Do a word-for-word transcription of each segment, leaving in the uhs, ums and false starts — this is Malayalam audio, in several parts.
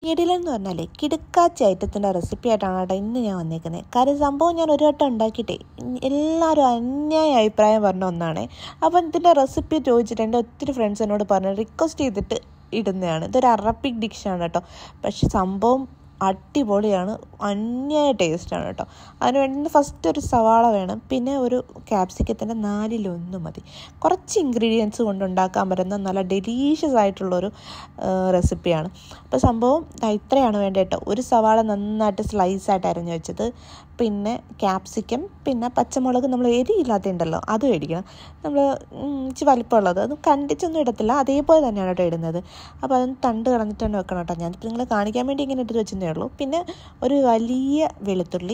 കിടിലെന്ന് പറഞ്ഞാലേ കിടുക്കാച്ച ഐറ്റത്തിൻ്റെ റെസിപ്പി ആയിട്ടാണ് കേട്ടോ ഇന്ന് ഞാൻ വന്നേക്കുന്നത്. കാര്യം സംഭവം ഞാൻ ഒരു വട്ടം ഉണ്ടാക്കിയിട്ടേ എല്ലാവരും അന്യായ അഭിപ്രായം പറഞ്ഞ ഒന്നാണ്. അപ്പം ഇതിൻ്റെ റെസിപ്പി ചോദിച്ചിട്ട് എൻ്റെ ഒത്തിരി ഫ്രണ്ട്സ് എന്നോട് പറഞ്ഞു റിക്വസ്റ്റ് ചെയ്തിട്ട് ഇടുന്നതാണ്. ഇതൊരു അറബിക് ഡിഷാണ് കേട്ടോ. പക്ഷെ സംഭവം അടിപൊളിയാണ്, അന്യായ ടേസ്റ്റാണ് കേട്ടോ. അതിന് വേണ്ടി ഫസ്റ്റ് ഒരു സവാള വേണം, പിന്നെ ഒരു ക്യാപ്സിക്കത്തിൻ്റെ നാലിലൊന്ന് മതി. കുറച്ച് ഇൻഗ്രീഡിയൻസ് കൊണ്ട് ഉണ്ടാക്കാൻ പറ്റുന്ന നല്ല ഡെലീഷ്യസ് ആയിട്ടുള്ളൊരു റെസിപ്പിയാണ്. അപ്പോൾ സംഭവം ഇത്രയാണ് വേണ്ടത് കേട്ടോ. ഒരു സവാള നന്നായിട്ട് സ്ലൈസായിട്ട് അരിഞ്ഞ് വെച്ചത്, പിന്നെ ക്യാപ്സിക്കം, പിന്നെ പച്ചമുളക് നമ്മൾ എരിയില്ലാത്തതുണ്ടല്ലോ അത് മേടിക്കണം. നമ്മൾ ഇച്ചിരി വലിപ്പമുള്ളത് അത് കണ്ടിച്ചൊന്നും ഇടത്തില്ല, അതേപോലെ തന്നെയാണ് കേട്ടോ ഇടുന്നത്. അപ്പോൾ അതൊന്ന് തണ്ട് കളഞ്ഞിട്ട് തന്നെ വെക്കണം കേട്ടോ. ഞാനിപ്പോൾ നിങ്ങളെ കാണിക്കാൻ വേണ്ടി ഇങ്ങനെ ഇട്ട് വെച്ചതേ ഉള്ളൂ. പിന്നെ ഒരു വലിയ വെളുത്തുള്ളി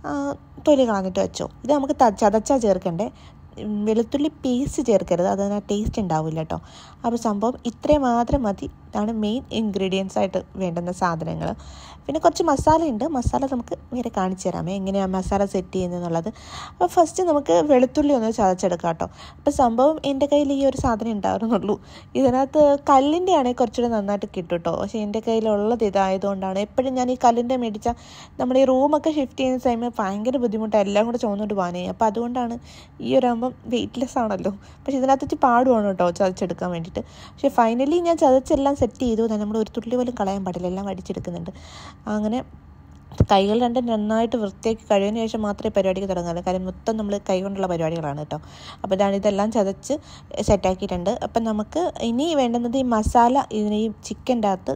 തൊലി കളഞ്ഞിട്ട് വെച്ചോ. ഇത് നമുക്ക് ചതച്ചാൽ ചേർക്കണ്ടേ, വെളുത്തുള്ളി പേസ്റ്റ് ചേർക്കരുത്, അതിന് ടേസ്റ്റ് ഉണ്ടാവില്ല കേട്ടോ. അപ്പോൾ സംഭവം ഇത്രയും മാത്രം മതി. ഇതാണ് മെയിൻ ഇൻഗ്രീഡിയൻസ് ആയിട്ട് വേണ്ടുന്ന സാധനങ്ങൾ. പിന്നെ കുറച്ച് മസാല ഉണ്ട്. മസാല നമുക്ക് വേറെ കാണിച്ചു തരാമേ എങ്ങനെയാണ് മസാല സെറ്റ് ചെയ്യുന്നതെന്നുള്ളത്. അപ്പോൾ ഫസ്റ്റ് നമുക്ക് വെളുത്തുള്ളി ഒന്ന് ചതച്ചെടുക്കാം കേട്ടോ. അപ്പോൾ സംഭവം എൻ്റെ കയ്യിൽ ഈ ഒരു സാധനം ഉണ്ടായിരുന്നുള്ളൂ. ഇതിനകത്ത് കല്ലിൻ്റെ ആണെങ്കിൽ കുറച്ചുകൂടെ നന്നായിട്ട് കിട്ടും കേട്ടോ. പക്ഷേ എൻ്റെ കയ്യിലുള്ളത് ഇതായതുകൊണ്ടാണ്. എപ്പോഴും ഞാൻ ഈ കല്ലിൻ്റെ മേടിച്ച നമ്മൾ ഈ റൂമൊക്കെ ഷിഫ്റ്റ് ചെയ്യുന്ന ടൈമിൽ ഭയങ്കര ബുദ്ധിമുട്ടാണ് എല്ലാം കൂടെ ചുവന്നുകൊണ്ട് പോകാനേ. അപ്പോൾ അതുകൊണ്ടാണ് ഈ ഒരു ആകുമ്പം വെയിറ്റ്ലെസ് ആണല്ലോ. പക്ഷേ ഇതിനകത്ത് പാടുവാണ് കേട്ടോ ചതച്ചെടുക്കാൻ വേണ്ടിയിട്ട്. പക്ഷേ ഫൈനലി ഞാൻ ചതച്ചെല്ലാം സെറ്റ് ചെയ്തു. നമ്മൾ ഒരു തുള്ളി പോലും കളയാൻ പാടില്ല, എല്ലാം അടിച്ചെടുക്കുന്നുണ്ട്. അങ്ങനെ കൈകൾ രണ്ടും നന്നായിട്ട് വൃത്തിയാക്കി കഴിയുന്ന ശേഷം മാത്രമേ പരിപാടിക്ക് തുടങ്ങാറുള്ളൂ. കാര്യം മൊത്തം നമ്മൾ കൈ കൊണ്ടുള്ള പരിപാടികളാണ് കേട്ടോ. അപ്പോൾ ഇതാണ് ഇതെല്ലാം ചതച്ച് സെറ്റാക്കിയിട്ടുണ്ട്. അപ്പം നമുക്ക് ഇനി വേണ്ടുന്നത് ഈ മസാല, ഇതിന് ഈ ചിക്കൻ്റെ അകത്ത്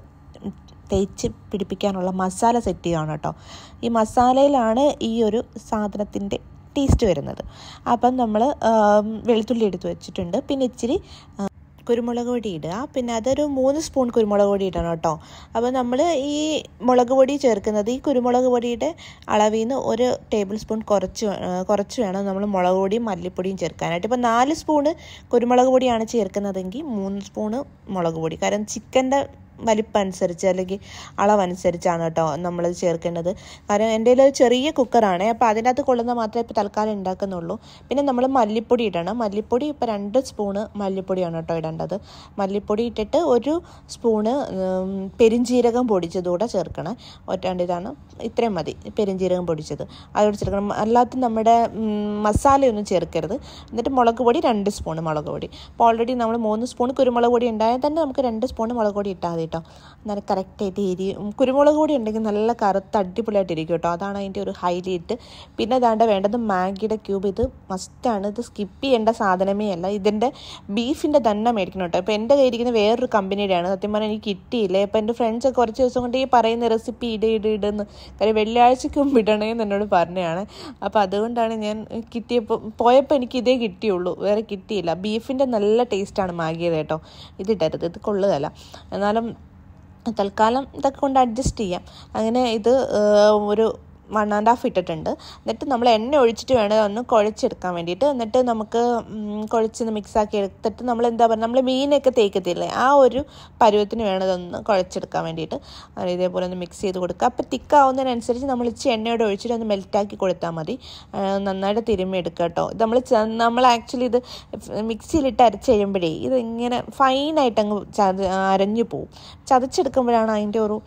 തേച്ച് പിടിപ്പിക്കാനുള്ള മസാല സെറ്റ് ചെയ്യുകയാണ് കേട്ടോ. ഈ മസാലയിലാണ് ഈ ഒരു സാധനത്തിൻ്റെ ടേസ്റ്റ് വരുന്നത്. അപ്പം നമ്മൾ വെളുത്തുള്ളി എടുത്ത് വെച്ചിട്ടുണ്ട്, പിന്നെ ഇച്ചിരി കുരുമുളക് പൊടി ഇടുക. പിന്നെ അതൊരു മൂന്ന് സ്പൂൺ കുരുമുളക് പൊടി ഇടണം കേട്ടോ. അപ്പോൾ നമ്മൾ ഈ മുളക് പൊടി ചേർക്കുന്നത് ഈ കുരുമുളക് പൊടിയുടെ അളവിൽ നിന്ന് ഒരു ടേബിൾ സ്പൂൺ കുറച്ച് കുറച്ച് വേണം നമ്മൾ മുളക് പൊടിയും മല്ലിപ്പൊടിയും ചേർക്കാനായിട്ട്. ഇപ്പോൾ നാല് സ്പൂണ് കുരുമുളക് പൊടിയാണ് ചേർക്കുന്നതെങ്കിൽ മൂന്ന് സ്പൂണ് മുളക് പൊടി. കാരണം ചിക്കൻ്റെ വലിപ്പം അനുസരിച്ച് അല്ലെങ്കിൽ അളവനുസരിച്ചാണ് കേട്ടോ നമ്മളത് ചേർക്കേണ്ടത്. കാരണം എൻ്റെ കയ്യിൽ ചെറിയ കുക്കറാണ്, അപ്പോൾ അതിനകത്ത് കൊള്ളുന്ന മാത്രമേ ഇപ്പോൾ തൽക്കാലം ഉണ്ടാക്കുന്നുള്ളൂ. പിന്നെ നമ്മൾ മല്ലിപ്പൊടി ഇടണം. മല്ലിപ്പൊടി ഇപ്പോൾ രണ്ട് സ്പൂണ് മല്ലിപ്പൊടിയാണ് കേട്ടോ ഇടേണ്ടത്. മല്ലിപ്പൊടി ഇട്ടിട്ട് ഒരു സ്പൂണ് പെരിഞ്ജീരകം പൊടിച്ചതുകൂടെ ചേർക്കണം. ഒറ്റാണ്ട് ഇതാണ് ഇത്രയും മതി, പെരിഞ്ജീരകം പൊടിച്ചത് അതോടെ ചേർക്കണം. അല്ലാത്ത നമ്മുടെ മസാലയൊന്നും ചേർക്കരുത്. എന്നിട്ട് മുളക് പൊടി രണ്ട് സ്പൂണ് മുളക് പൊടി. അപ്പോൾ ഓൾറെഡി നമ്മൾ മൂന്ന് സ്പൂൺ കുരുമുളക് പൊടി ഉണ്ടായാൽ തന്നെ നമുക്ക് രണ്ട് സ്പൂണ് മുളക് പൊടി ഇട്ടാൽ മതി കേട്ടോ. നല്ല കറക്റ്റായിട്ട് എരി കുരുമുളക് പൊടി ഉണ്ടെങ്കിൽ നല്ല കറുത്ത് അടിപൊളിയായിട്ട് ഇരിക്കും കേട്ടോ. അതാണ് അതിൻ്റെ ഒരു ഹൈലൈറ്റ്. പിന്നെ അതാണ്ട് വേണ്ടത് മാഗിയുടെ ക്യൂബ്. ഇത് മസ്റ്റാണ്, ഇത് സ്കിപ്പ് ചെയ്യേണ്ട സാധനമേ അല്ല. ഇതിൻ്റെ ബീഫിൻ്റെ തന്നെ മേടിക്കണം കേട്ടോ. ഇപ്പോൾ എൻ്റെ കയ്യിരിക്കുന്ന വേറൊരു കമ്പനിയുടെയാണ്. സത്യം പറഞ്ഞാൽ എനിക്ക് കിട്ടിയില്ലേ. ഇപ്പോൾ എൻ്റെ ഫ്രണ്ട്സൊക്കെ കുറച്ച് ദിവസം കൊണ്ട് ഈ പറയുന്ന റെസിപ്പി ഇട ഇട ഇടുന്ന് കാര്യം വെള്ളിയാഴ്ചയ്ക്ക് മുമ്പ് ഇടണേന്ന് എന്നോട് പറഞ്ഞതാണ്. അപ്പോൾ അതുകൊണ്ടാണ് ഞാൻ കിട്ടിയപ്പോൾ പോയപ്പോൾ എനിക്ക് ഇതേ കിട്ടിയുള്ളൂ, വേറെ കിട്ടിയില്ല. ബീഫിൻ്റെ നല്ല ടേസ്റ്റാണ് മാഗിയത് കേട്ടോ. ഇതിട്ടരുത്, ഇത് കൊള്ളുകയല്ല. എന്നാലും തൽക്കാലം ഇതൊക്കെ കൊണ്ട് അഡ്ജസ്റ്റ് ചെയ്യാം. അങ്ങനെ ഇത് ഒരു വൺ ആൻഡ് ഹാഫ് ഇട്ടിട്ടുണ്ട്. എന്നിട്ട് നമ്മൾ എണ്ണ ഒഴിച്ചിട്ട് വേണം ഒന്ന് കുഴച്ചെടുക്കാൻ വേണ്ടിയിട്ട്. എന്നിട്ട് നമുക്ക് കുഴച്ചൊന്ന് മിക്സാക്കി എടുത്തിട്ട് നമ്മൾ എന്താ പറയുക, നമ്മൾ മീനൊക്കെ തേക്കത്തില്ലേ ആ ഒരു പരുവത്തിന് വേണം ഇതൊന്ന് കുഴച്ചെടുക്കാൻ വേണ്ടിയിട്ട്. ഇതേപോലെ ഒന്ന് മിക്സ് ചെയ്ത് കൊടുക്കുക. അപ്പോൾ തിക്കാവുന്നതിനനുസരിച്ച് നമ്മൾ ഇച്ചിരി എണ്ണയോടെ ഒഴിച്ചിട്ട് ഒന്ന് മെൽറ്റാക്കി കൊടുത്താൽ മതി. നന്നായിട്ട് തിരുമ്മി എടുക്കുക കേട്ടോ. ഇത് നമ്മൾ നമ്മൾ ആക്ച്വലി ഇത് മിക്സിയിലിട്ട് അരച്ച് കഴിയുമ്പോഴേ ഇതിങ്ങനെ ഫൈനായിട്ട് അങ്ങ് ചത അരഞ്ഞു പോവും. ചതച്ചെടുക്കുമ്പോഴാണ് അതിൻ്റെ ഒരു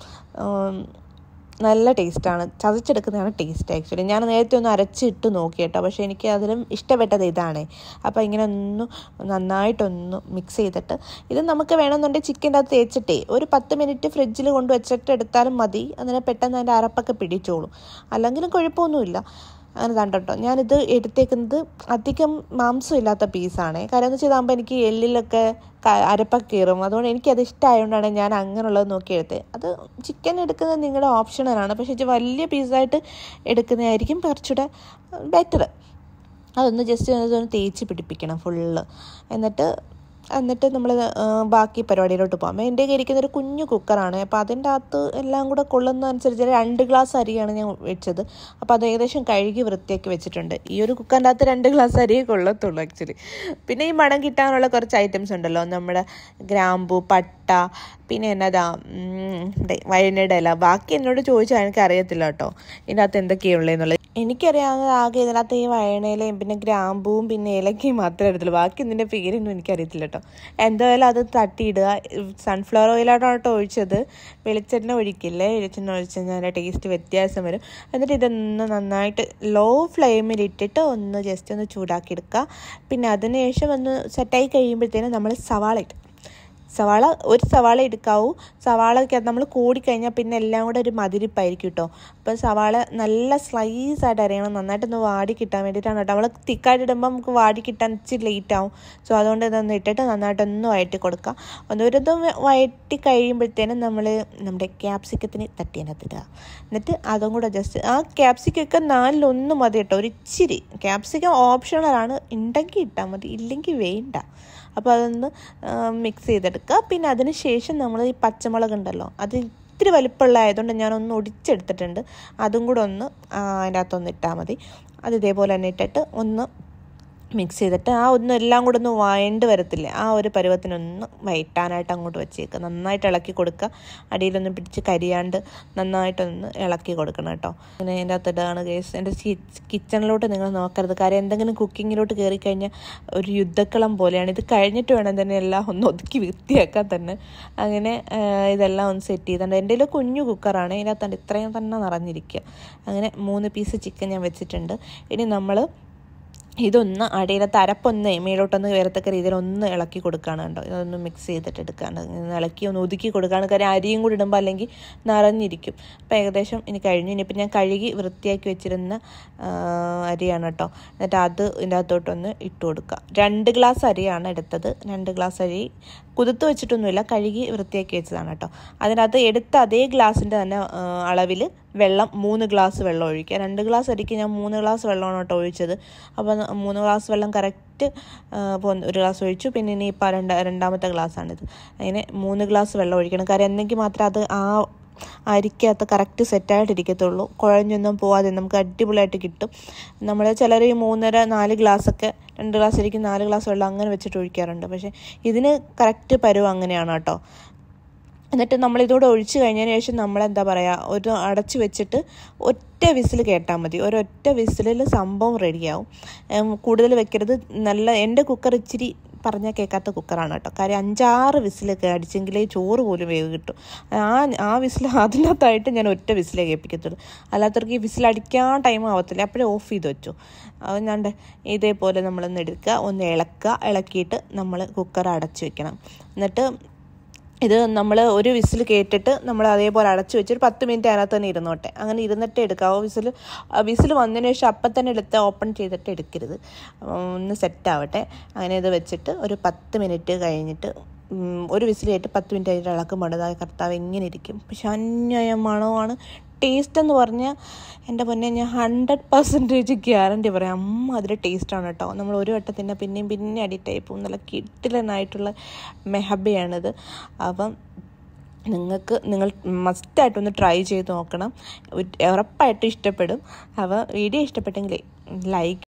നല്ല ടേസ്റ്റാണ്. ചതച്ചെടുക്കുന്നതാണ് ടേസ്റ്റ് ആക്ച്വലി. ഞാൻ നേരത്തെ ഒന്ന് അരച്ചിട്ട് നോക്കി കേട്ടോ, പക്ഷേ എനിക്ക് അതിലും ഇഷ്ടപ്പെട്ടത് ഇതാണ്. അപ്പോൾ ഇങ്ങനെ ഒന്ന് നന്നായിട്ടൊന്ന് മിക്സ് ചെയ്തിട്ട് ഇത് നമുക്ക് വേണമെന്നുണ്ടെങ്കിൽ ചിക്കൻ്റെ അകത്ത് തേച്ചിട്ടേ ഒരു പത്ത് മിനിറ്റ് ഫ്രിഡ്ജിൽ കൊണ്ട് വെച്ചിട്ട് എടുത്താലും മതി. അങ്ങനെ പെട്ടെന്ന് അതിൻ്റെ അരപ്പൊക്കെ പിടിച്ചോളും. അല്ലെങ്കിലും കുഴപ്പമൊന്നുമില്ല. അങ്ങനെ കണ്ടോ ഞാനിത് എടുത്തേക്കുന്നത് അധികം മാംസം ഇല്ലാത്ത പീസാണ്. കാരണം എന്ന് വെച്ചാൽ ഇതാകുമ്പോൾ എനിക്ക് എല്ലിലൊക്കെ അരപ്പൊക്കെ കയറും. അതുകൊണ്ട് എനിക്കത് ഇഷ്ടമായതുകൊണ്ടാണ് ഞാൻ അങ്ങനെയുള്ളത് നോക്കി എടുത്തത്. അത് ചിക്കൻ എടുക്കുന്നത് നിങ്ങളുടെ ഓപ്ഷണലാണ്, പക്ഷേ ഇത് വലിയ പീസായിട്ട് എടുക്കുന്നതായിരിക്കും കുറച്ചുകൂടെ ബെറ്റർ. അതൊന്ന് ജസ്റ്റ് അതൊന്ന് തേച്ച് പിടിപ്പിക്കണം ഫുള്ള്. എന്നിട്ട് എന്നിട്ട് നമ്മൾ ബാക്കി പരിപാടിയിലോട്ട് പോകാം. എൻ്റെ ഇരിക്കുന്ന ഒരു കുഞ്ഞു കുക്കറാണ്. അപ്പോൾ അതിൻ്റെ അകത്ത് എല്ലാം കൂടെ കൊള്ളുന്ന അനുസരിച്ച് രണ്ട് ഗ്ലാസ് അരിയാണ് ഞാൻ വെച്ചത്. അപ്പോൾ അത് ഏകദേശം കഴുകി വൃത്തിയാക്കി വെച്ചിട്ടുണ്ട്. ഈ ഒരു കുക്കറിൻ്റെ അകത്ത് രണ്ട് ഗ്ലാസ് അരിയേ കൊള്ളത്തുള്ളൂ ആക്ച്വലി. പിന്നെ ഈ മണം കിട്ടാനുള്ള കുറച്ച് ഐറ്റംസ് ഉണ്ടല്ലോ, നമ്മുടെ ഗ്രാമ്പു, പട്ട, പിന്നെ എന്നതാ വഴനയുടെ ഇല. ബാക്കി എന്നോട് ചോദിച്ചാൽ എനിക്ക് അറിയത്തില്ല കേട്ടോ ഇതിൻ്റെ അകത്ത് എന്തൊക്കെയുള്ളതെന്നുള്ളത്. എനിക്കറിയാവുന്നത് ആകെ ഇതിനകത്ത് ഈ വഴണയിലയും പിന്നെ ഗ്രാമ്പൂവും പിന്നെ ഏലക്കയും മാത്രമേ അറിയത്തുള്ളൂ. ബാക്കി ഇതിൻ്റെ പേരൊന്നും എനിക്കറിയത്തില്ല കേട്ടോ. എന്തായാലും അത് തട്ടിയിടുക. സൺഫ്ലവർ ഓയിലാണ് കേട്ടോ ഒഴിച്ചത്, വെളിച്ചെണ്ണ ഒഴിക്കില്ലേ. വെളിച്ചെണ്ണ ഒഴിച്ച് കഴിഞ്ഞാൽ ടേസ്റ്റ് വ്യത്യാസം വരും. എന്നിട്ട് ഇതൊന്ന് നന്നായിട്ട് ലോ ഫ്ലെയിമിൽ ഇട്ടിട്ട് ഒന്ന് ജസ്റ്റ് ഒന്ന് ചൂടാക്കി എടുക്കുക. പിന്നെ അതിന് ശേഷം ഒന്ന് സെറ്റായി കഴിയുമ്പോഴത്തേനും നമ്മൾ സവാള ഇട്ട് സവാള ഒരു സവാള എടുക്കാവൂ. സവാളയ്ക്ക് നമ്മൾ കൂടിക്കഴിഞ്ഞാൽ പിന്നെ എല്ലാം കൂടെ ഒരു മതിരിപ്പായിരിക്കും കേട്ടോ. അപ്പോൾ സവാള നല്ല സ്ലൈസായിട്ട് അരിയണം, നന്നായിട്ടൊന്ന് വാടി കിട്ടാൻ വേണ്ടിയിട്ടാണ് കേട്ടോ. നമ്മൾ തിക്കായിട്ട് ഇടുമ്പോൾ നമുക്ക് വാടി കിട്ടാൻ ഇച്ചിരി ലേറ്റ് ആവും. സോ അതുകൊണ്ട് ഇതൊന്ന് ഇട്ടിട്ട് നന്നായിട്ടൊന്ന് വഴറ്റി കൊടുക്കുക. ഒന്നൊരിതും വഴറ്റി കഴിയുമ്പോഴത്തേനും നമ്മൾ നമ്മുടെ ക്യാപ്സിക്കത്തിന് തട്ടിയതിനകത്തിടുക. എന്നിട്ട് അതും കൂടെ ജസ്റ്റ് ആ ക്യാപ്സിക്കൊക്കെ നാലിലൊന്ന് മതി കേട്ടോ. ഒരു ഇച്ചിരി ക്യാപ്സിക്കം ഓപ്ഷണലാണ്, ഉണ്ടെങ്കിൽ ഇട്ടാൽ മതി, ഇല്ലെങ്കിൽ വേണ്ട. അപ്പോൾ അതൊന്ന് മിക്സ് ചെയ്തെടുക്കുക. പിന്നെ അതിന് ശേഷം നമ്മൾ ഈ പച്ചമുളക് ഉണ്ടല്ലോ, അത് ഇത്തിരി വലിപ്പമുള്ള ആയതുകൊണ്ട് ഞാനൊന്ന് ഒടിച്ചെടുത്തിട്ടുണ്ട്. അതും കൂടെ ഒന്ന് അതിൻ്റെ അകത്തൊന്ന് ഇട്ടാൽ മതി. അത് ഇതേപോലെ തന്നെ ഇട്ടിട്ട് ഒന്ന് മിക്സ് ചെയ്തിട്ട് ആ ഒന്ന് എല്ലാം കൂടെ ഒന്ന് വഴണ്ട് വരത്തില്ലേ, ആ ഒരു പരുവത്തിനൊന്ന് വഴറ്റാനായിട്ട് അങ്ങോട്ട് വെച്ചേക്കുക. നന്നായിട്ട് ഇളക്കി കൊടുക്കുക. അടിയിലൊന്നും പിടിച്ച് കരിയാണ്ട് നന്നായിട്ടൊന്ന് ഇളക്കി കൊടുക്കണം കേട്ടോ. അങ്ങനെ അതിൻ്റെ അകത്ത് ഇടാണ് കേസ്. എൻ്റെ കിച്ചണിലോട്ട് നിങ്ങൾ നോക്കരുത്, കാര്യം എന്തെങ്കിലും കുക്കിങ്ങിലോട്ട് കയറി കഴിഞ്ഞാൽ ഒരു യുദ്ധക്കളം പോലെയാണ്. ഇത് കഴിഞ്ഞിട്ട് വേണം തന്നെ എല്ലാം ഒന്ന് ഒതുക്കി വൃത്തിയാക്കാൻ തന്നെ. അങ്ങനെ ഇതെല്ലാം ഒന്ന് സെറ്റ് ചെയ്തിട്ടുണ്ട്. എൻ്റെ കയ്യിൽ കുഞ്ഞു കുക്കറാണ്, ഇതിനകത്തുണ്ട് ഇത്രയും തന്നെ നിറഞ്ഞിരിക്കുക. അങ്ങനെ മൂന്ന് പീസ് ചിക്കൻ ഞാൻ വെച്ചിട്ടുണ്ട്. ഇനി നമ്മൾ ഇതൊന്ന് അടിയിലത്തെ അരപ്പൊന്ന് മേലോട്ടൊന്ന് വരത്തക്ക രീതിയിൽ ഒന്ന് ഇളക്കി കൊടുക്കുകയാണ് കേട്ടോ. ഇതൊന്ന് മിക്സ് ചെയ്തിട്ട് എടുക്കുകയാണ്, ഇളക്കി ഒന്ന് ഒതുക്കി കൊടുക്കുകയാണ്. കാര്യം അരിയും കൂടി ഇടുമ്പോൾ അല്ലെങ്കിൽ നിറഞ്ഞിരിക്കും. അപ്പോൾ ഏകദേശം ഇനി കഴിഞ്ഞു. ഇനിയിപ്പോൾ ഞാൻ കഴുകി വൃത്തിയാക്കി വെച്ചിരുന്ന അരിയാണ് കേട്ടോ. എന്നിട്ട് അത് ഇതിൻ്റെ അകത്തോട്ടൊന്ന് ഇട്ട് കൊടുക്കുക. രണ്ട് ഗ്ലാസ് അരിയാണ് എടുത്തത്. രണ്ട് ഗ്ലാസ് അരി കുതിർത്ത് വെച്ചിട്ടൊന്നുമില്ല, കഴുകി വൃത്തിയാക്കി വെച്ചതാണ് കേട്ടോ. അതിനകത്ത് എടുത്ത അതേ ഗ്ലാസിൻ്റെ തന്നെ അളവിൽ വെള്ളം മൂന്ന് ഗ്ലാസ് വെള്ളം ഒഴിക്കുക. രണ്ട് ഗ്ലാസ് അരിക്ക് ഞാൻ മൂന്ന് ഗ്ലാസ് വെള്ളമാണ് കേട്ടോ ഒഴിച്ചത്. അപ്പോൾ മൂന്ന് ഗ്ലാസ് വെള്ളം കറക്റ്റ് ഒരു ഗ്ലാസ് ഒഴിച്ചു. പിന്നെ ഇനിയിപ്പോൾ രണ്ട് രണ്ടാമത്തെ ഗ്ലാസ്സാണിത്. അങ്ങനെ മൂന്ന് ഗ്ലാസ് വെള്ളം ഒഴിക്കണം. കാര്യം എന്തെങ്കിൽ മാത്രമേ അത് ആ അരിക്കകത്ത് കറക്റ്റ് സെറ്റായിട്ടിരിക്കത്തുള്ളൂ. കുഴഞ്ഞൊന്നും പോവാതെ നമുക്ക് അടിപൊളിയായിട്ട് കിട്ടും. നമ്മൾ ചിലർ ഈ മൂന്നര നാല് ഗ്ലാസ്സൊക്കെ രണ്ട് ഗ്ലാസ് അരിക്കും നാല് ഗ്ലാസ് വെള്ളം അങ്ങനെ വെച്ചിട്ട് ഒഴിക്കാറുണ്ട്. പക്ഷേ ഇതിന് കറക്റ്റ് പരുവം അങ്ങനെയാണ് കേട്ടോ. എന്നിട്ട് നമ്മളിതോടെ ഒഴിച്ച് കഴിഞ്ഞതിന് ശേഷം നമ്മളെന്താ പറയുക, ഒരു അടച്ച് വെച്ചിട്ട് ഒറ്റ വിസിൽ കേട്ടാൽ മതി. ഒരൊറ്റ വിസിലിൽ സംഭവം റെഡിയാവും. കൂടുതൽ വെക്കരുത്. നല്ല എൻ്റെ കുക്കർ ഇച്ചിരി പറഞ്ഞാൽ കേൾക്കാത്ത കുക്കറാണ് കേട്ടോ. കാര്യം അഞ്ചാറ് വിസിലൊക്കെ അടിച്ചെങ്കിലേ ചോറ് പോലും വേവ് കിട്ടും. ആ ആ വിസിൽ അതിനകത്തായിട്ട് ഞാൻ ഒറ്റ വിസിലേ കേൾപ്പിക്കത്തുള്ളൂ. അല്ലാത്തവർക്ക് ഈ വിസിലടിക്കാൻ ടൈം ആവത്തില്ല. അപ്പോഴേ ഓഫ് ചെയ്ത് വെച്ചു. അത് ഞാൻ ഇതേപോലെ നമ്മളൊന്ന് എടുക്കുക, ഒന്ന് ഇളക്കുക. ഇളക്കിയിട്ട് നമ്മൾ കുക്കർ അടച്ച് വെക്കണം. എന്നിട്ട് ഇത് നമ്മൾ ഒരു വിസിൽ കേട്ടിട്ട് നമ്മൾ അതേപോലെ അടച്ചു വെച്ചൊരു പത്ത് മിനിറ്റ് അതിനകത്ത് തന്നെ ഇരുന്നോട്ടെ. അങ്ങനെ ഇരുന്നിട്ട് എടുക്കാവോ. വിസിൽ വിസിൽ വന്നതിന് ശേഷം അപ്പം തന്നെ എടുത്ത് ഓപ്പൺ ചെയ്തിട്ട് എടുക്കരുത്, ഒന്ന് സെറ്റാവട്ടെ. അങ്ങനെ ഇത് വെച്ചിട്ട് ഒരു പത്ത് മിനിറ്റ് കഴിഞ്ഞിട്ട് ഒരു വിസിൽ കേട്ട് പത്ത് മിനിറ്റ് കഴിഞ്ഞിട്ട് ഇളക്കുമ്പോൾ അതായ കർത്താവ് എങ്ങനെ ഇരിക്കും. പക്ഷെ അന്യായ മണമാണ്. ടേസ്റ്റ് എന്ന് പറഞ്ഞാൽ എൻ്റെ പൊന്നെ ഞാൻ ഹൺഡ്രഡ് പെർസെൻറ്റേജ് ഗ്യാരണ്ടി പറയാം. അമ്മ അതിൽ ടേസ്റ്റാണ് കേട്ടോ. നമ്മൾ ഒരു വട്ടത്തിൻ്റെ പിന്നെയും പിന്നെ അഡിക്റ്റ് ആയി പോകും. നല്ല കിട്ടിലനായിട്ടുള്ള മെഹബയാണിത്. അപ്പം നിങ്ങൾക്ക് നിങ്ങൾ മസ്റ്റായിട്ടൊന്ന് ട്രൈ ചെയ്ത് നോക്കണം. ഉറപ്പായിട്ടും ഇഷ്ടപ്പെടും. അപ്പോൾ വീഡിയോ ഇഷ്ടപ്പെട്ടെങ്കിൽ ലൈക്ക്